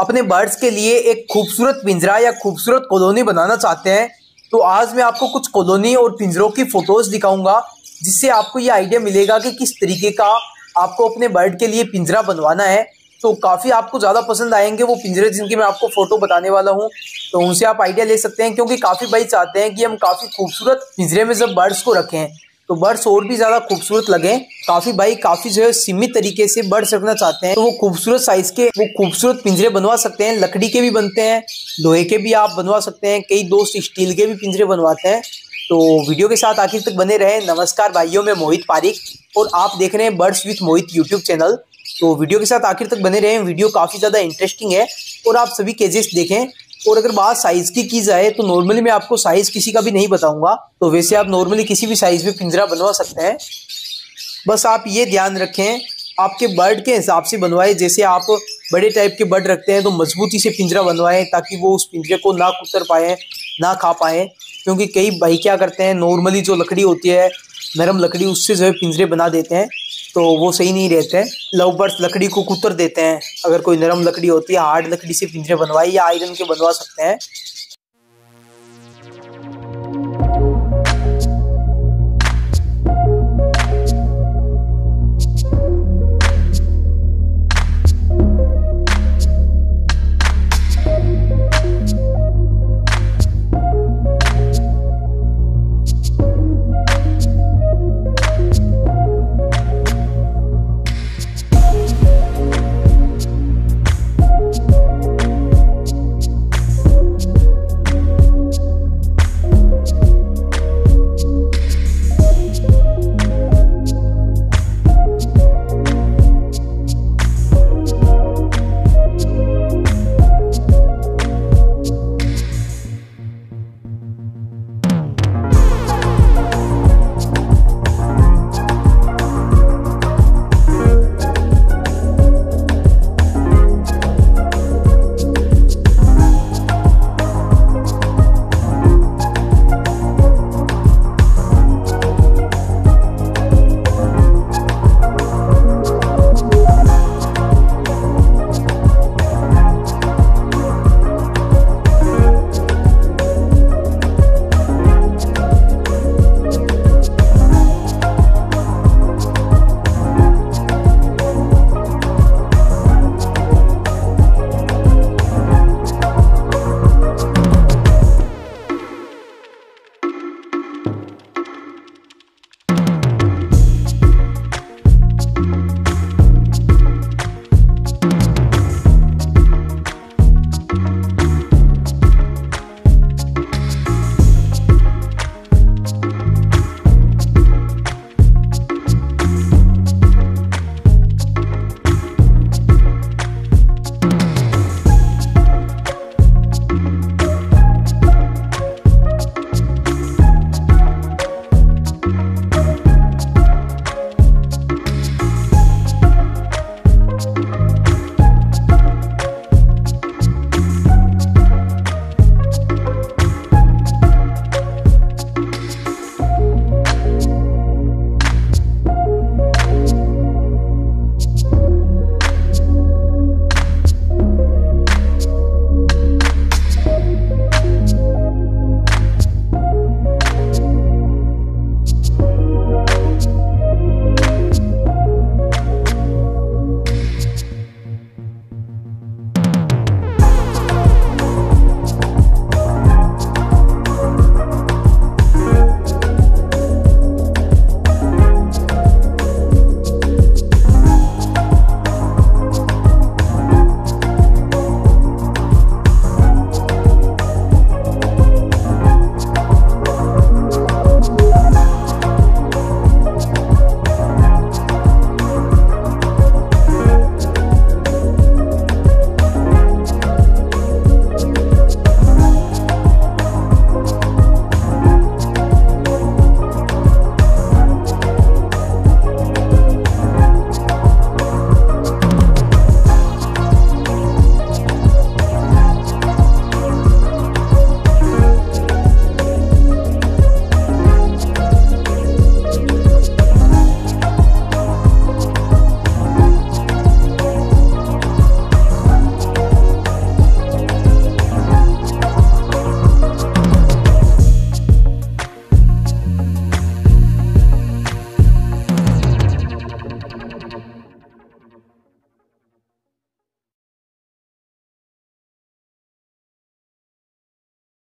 अपने बर्ड्स के लिए एक खूबसूरत पिंजरा या खूबसूरत कॉलोनी बनाना चाहते हैं तो आज मैं आपको कुछ कॉलोनी और पिंजरों की फोटोज दिखाऊंगा, जिससे आपको ये आइडिया मिलेगा कि किस तरीके का आपको अपने बर्ड के लिए पिंजरा बनवाना है। तो काफ़ी आपको ज़्यादा पसंद आएंगे वो पिंजरे जिनकी मैं आपको फ़ोटो बताने वाला हूँ, तो उनसे आप आइडिया ले सकते हैं, क्योंकि काफ़ी भाई चाहते हैं कि हम काफ़ी खूबसूरत पिंजरे में जब बर्ड्स को रखें तो बर्ड्स और भी ज़्यादा खूबसूरत लगें। काफ़ी भाई काफ़ी जो है सीमित तरीके से बर्ड्स रखना चाहते हैं, तो वो खूबसूरत साइज़ के वो खूबसूरत पिंजरे बनवा सकते हैं। लकड़ी के भी बनते हैं, लोहे के भी आप बनवा सकते हैं, कई दोस्त स्टील के भी पिंजरे बनवाते हैं। तो वीडियो के साथ आखिर तक बने रहें। नमस्कार भाइयों, मैं मोहित पारिक और आप देख रहे हैं birds with Mohit YouTube channel. तो वीडियो के साथ आखिर तक बने रहें, वीडियो काफ़ी ज़्यादा इंटरेस्टिंग है और आप सभी केजेस देखें। और अगर बात साइज़ की जाए तो नॉर्मली मैं आपको साइज़ किसी का भी नहीं बताऊंगा, तो वैसे आप नॉर्मली किसी भी साइज़ में पिंजरा बनवा सकते हैं। बस आप ये ध्यान रखें आपके बर्ड के हिसाब से बनवाएं। जैसे आप बड़े टाइप के बर्ड रखते हैं तो मजबूती से पिंजरा बनवाएं, ताकि वो उस पिंजरे को ना कुतर पाए, ना खा पाए। क्योंकि कई भाई क्या करते हैं, नॉर्मली जो लकड़ी होती है नरम लकड़ी, उससे जो है पिंजरे बना देते हैं, तो वो सही नहीं रहते हैं। लव बर्ड्स लकड़ी को कुतर देते हैं। अगर कोई नरम लकड़ी होती है, हार्ड लकड़ी से पिंजरे बनवाए या आयरन के बनवा सकते हैं।